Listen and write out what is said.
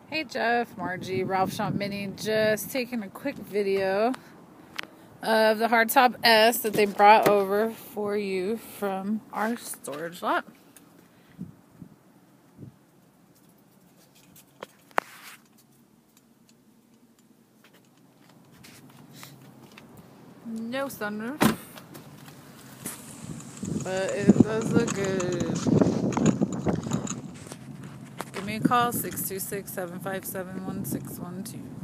Hey Jeff, Margie, Ralph Shop Mini, just taking a quick video of the hardtop S that they brought over for you from our storage lot. No sunroof, but it does look good. Give me a call, 626-757-1612.